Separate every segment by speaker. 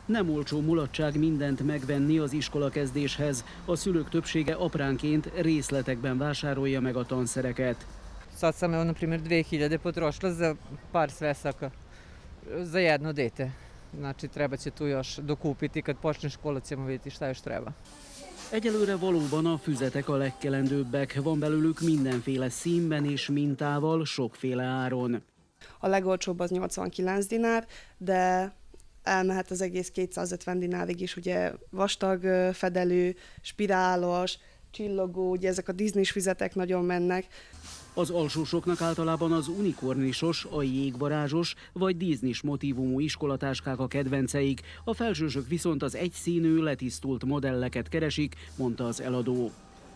Speaker 1: Nem olcsó mulatság mindent megvenni az iskolakezdéshez. A szülők többsége apránként részletekben vásárolja meg a tanszereket.
Speaker 2: Sad sam evo na primjer 2000 potrošila za par svesaka za jedno dete. Znači treba će tu još dokupiti, kad počne škola ćemo vidjeti šta još treba.
Speaker 1: Egyelőre valóban a füzetek a legkelendőbbek, van belőlük mindenféle színben és mintával, sokféle áron.
Speaker 3: A legolcsóbb az 89 dinár, de elmehet az egész 250 dinárig is, ugye vastag fedelű, spirálos, csillogó, ugye ezek a Disney-s füzetek nagyon mennek.
Speaker 1: Az alsósoknak általában az unikornisos, a jégvarázsos vagy Disney-s motívumú iskolatáskák a kedvenceik, a felsősök viszont az egyszínű, letisztult modelleket keresik, mondta az eladó.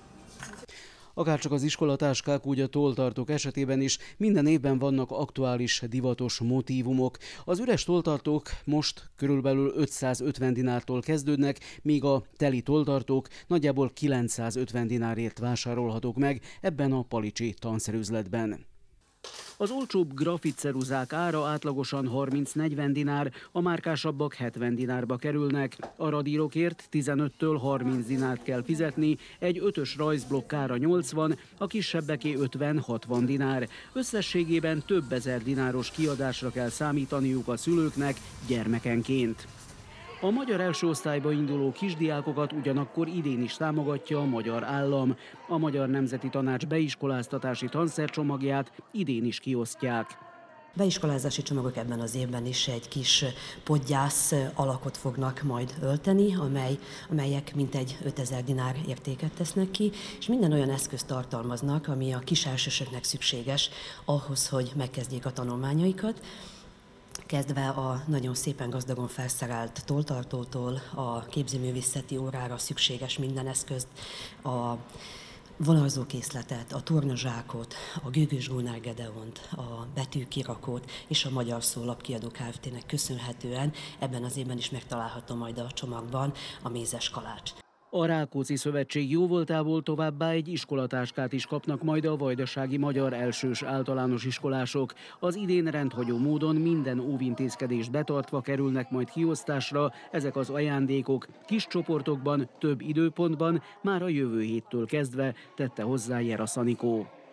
Speaker 1: Akárcsak az iskolatáskák, úgy a tolltartók esetében is minden évben vannak aktuális, divatos motívumok. Az üres tolltartók most körülbelül 550 dinártól kezdődnek, míg a teli tolltartók nagyjából 950 dinárért vásárolhatók meg ebben a palicsi tanszerüzletben. Az olcsóbb grafitceruzák ára átlagosan 30-40 dinár, a márkásabbak 70 dinárba kerülnek. A radírokért 15-től 30 dinárt kell fizetni, egy 5-ös rajzblokk ára 80, a kisebbeké 50-60 dinár. Összességében több ezer dináros kiadásra kell számítaniuk a szülőknek gyermekenként. A magyar első osztályba induló kisdiákokat ugyanakkor idén is támogatja a magyar állam. A Magyar Nemzeti Tanács beiskoláztatási tanszercsomagját idén is kiosztják.
Speaker 4: Beiskolázási csomagok ebben az évben is egy kis podgyász alakot fognak majd ölteni, amelyek mintegy 5000 dinár értéket tesznek ki, és minden olyan eszközt tartalmaznak, ami a kiselsősöknek szükséges ahhoz, hogy megkezdjék a tanulmányaikat. Kezdve a nagyon szépen gazdagon felszerelt tolltartótól a képzőművészeti órára szükséges minden eszközt, a vonalzókészletet, a tornazsákot, a Gőgös Gunnar Gedeont, a betűkirakót és a Magyar Szó Lapkiadó Kft-nek köszönhetően ebben az évben is megtalálható majd a csomagban a mézes kalács.
Speaker 1: A Rákóczi Szövetség jóvoltából továbbá egy iskolatáskát is kapnak majd a vajdasági magyar elsős általános iskolások. Az idén rendhagyó módon minden óvintézkedést betartva kerülnek majd kiosztásra ezek az ajándékok, kis csoportokban, több időpontban, már a jövő héttől kezdve, tette hozzá Jera Szanikó.